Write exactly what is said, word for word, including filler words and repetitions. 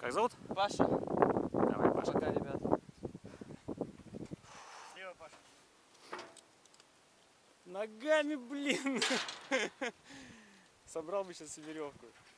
Как зовут? Паша. Давай, Паша. Пока, ребят. Слева, Паша. Ногами, блин. Собрал бы сейчас веревку.